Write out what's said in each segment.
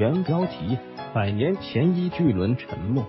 原标题：100年前一巨轮沉没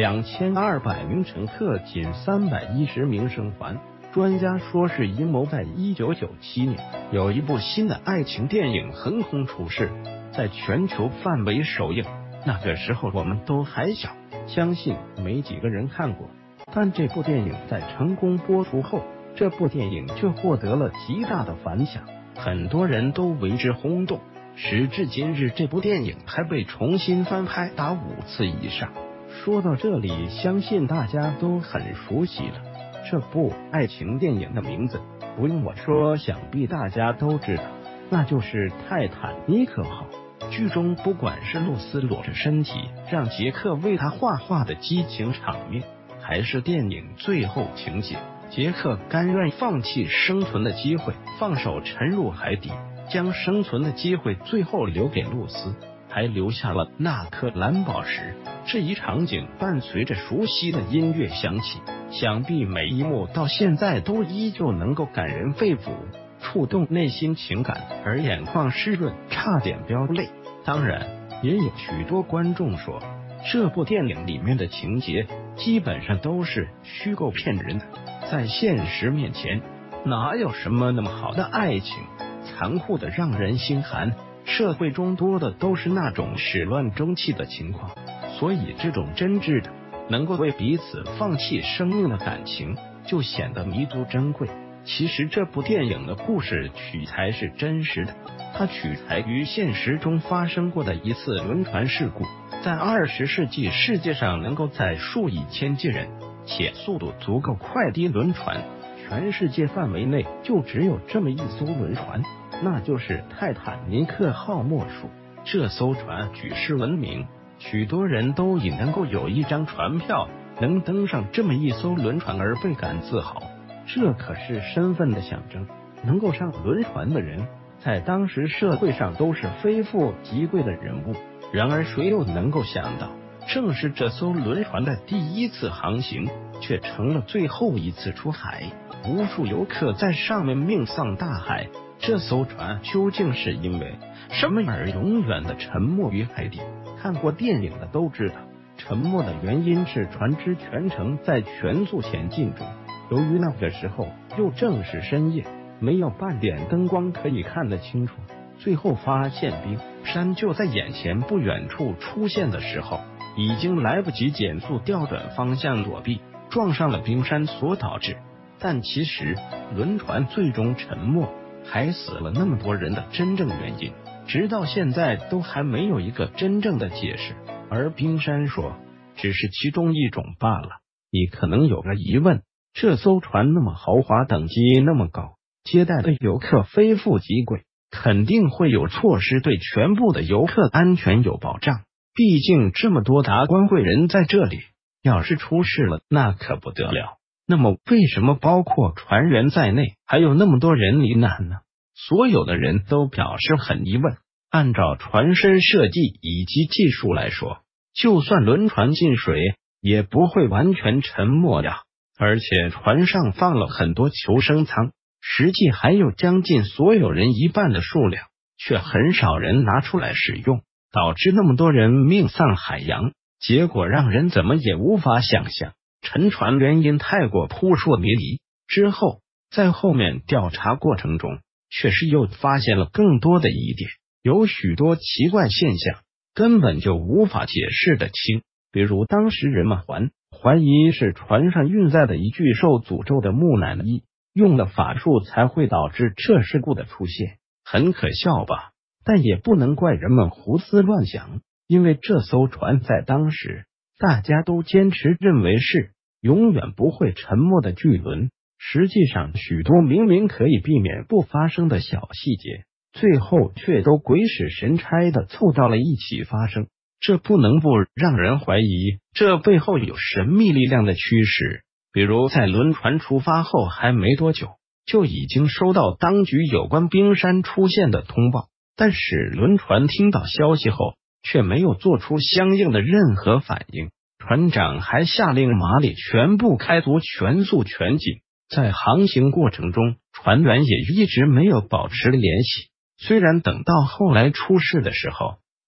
，2200名乘客，仅310名生还。专家说是阴谋。在1997年，有一部新的爱情电影横空出世，在全球范围首映。那个时候我们都还小，相信没几个人看过。但这部电影在成功播出后，这部电影却获得了极大的反响，很多人都为之轰动。时至今日，这部电影还被重新翻拍达5次以上。说到这里，相信大家都很熟悉了。这部爱情电影的名字不用我说，想必大家都知道，那就是泰坦尼克号。剧中不管是露丝裸着身体让杰克为她画画的激情场面，还是电影最后情节，杰克甘愿放弃生存的机会，放手沉入海底，将生存的机会最后留给露丝，还留下了那颗蓝宝石。这一场景伴随着熟悉的音乐响起，想必每一幕到现在都依旧能够感人肺腑，触动内心情感，而眼眶湿润，差点飙泪。当然，也有许多观众说，这部电影里面的情节基本上都是虚构骗人的，在现实面前，哪有什么那么好的爱情，残酷的让人心寒。社会中多的都是那种始乱终弃的情况，所以这种真挚的能够为彼此放弃生命的感情就显得弥足珍贵。其实这部电影的故事取材是真实的，它取材于现实中发生过的一次轮船事故。在20世纪，世界上能够载数以千计人且速度足够快的轮船，全世界范围内就只有这么一艘轮船，那就是泰坦尼克号莫属。这艘船举世闻名，许多人都以能够有一张船票能登上这么一艘轮船而倍感自豪。这可是身份的象征，能够上轮船的人在当时社会上都是非富即贵的人物。然而谁又能够想到，正是这艘轮船的第一次航行却成了最后一次出海，无数游客在上面命丧大海。这艘船究竟是因为什么而永远的沉没于海底？看过电影的都知道，沉没的原因是船只全程在全速前进中，由于那个时候又正是深夜，没有半点灯光可以看得清楚，最后发现冰山就在眼前不远处出现的时候，已经来不及减速调转方向躲避，撞上了冰山所导致。但其实轮船最终沉没还死了那么多人的真正原因，直到现在都还没有一个真正的解释。而冰山说，只是其中一种罢了。你可能有个疑问，这艘船那么豪华，等级那么高，接待的游客非富即贵，肯定会有措施对全部的游客安全有保障，毕竟这么多达官贵人在这里，要是出事了那可不得了。那么为什么包括船员在内还有那么多人罹难呢？所有的人都表示很疑问。按照船身设计以及技术来说，就算轮船进水也不会完全沉没呀，而且船上放了很多求生舱，实际还有将近所有人一半的数量，却很少人拿出来使用，导致那么多人命丧海洋。结果让人怎么也无法想象，沉船原因太过扑朔迷离。之后在后面调查过程中，确实又发现了更多的疑点，有许多奇怪现象根本就无法解释得清。比如当时人们怀疑是船上运载的一具受诅咒的木乃伊，用了法术才会导致这事故的出现，很可笑吧？但也不能怪人们胡思乱想，因为这艘船在当时大家都坚持认为是永远不会沉没的巨轮，实际上许多明明可以避免不发生的小细节，最后却都鬼使神差的凑到了一起发生。这不能不让人怀疑这背后有神秘力量的驱使。比如在轮船出发后还没多久，就已经收到当局有关冰山出现的通报，但是轮船听到消息后却没有做出相应的任何反应。船长还下令马里全部开足全速全进。在航行过程中，船员也一直没有保持联系。虽然等到后来出事的时候，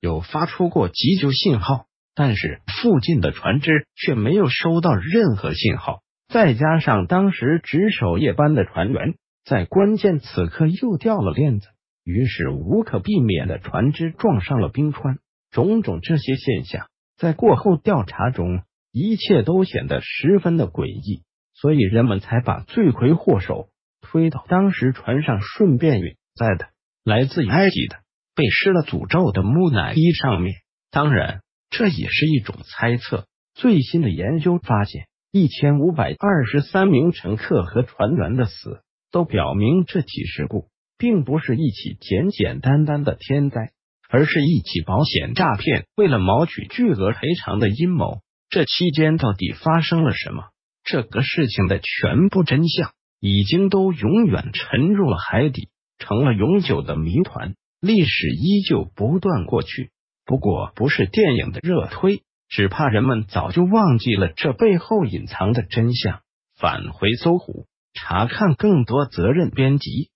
有发出过急救信号，但是附近的船只却没有收到任何信号。再加上当时值守夜班的船员在关键此刻又掉了链子，于是无可避免的船只撞上了冰川。种种这些现象在过后调查中，一切都显得十分的诡异，所以人们才把罪魁祸首推到当时船上顺便运载的来自埃及的被施了诅咒的木乃伊上面。当然，这也是一种猜测。最新的研究发现，1523名乘客和船员的死都表明这起事故并不是一起简简单单的天灾，而是一起保险诈骗为了谋取巨额赔偿的阴谋。这期间到底发生了什么？这个事情的全部真相已经都永远沉入了海底，成了永久的谜团。历史依旧不断过去，不过不是电影的热推，只怕人们早就忘记了这背后隐藏的真相。返回搜狐，查看更多责任编辑。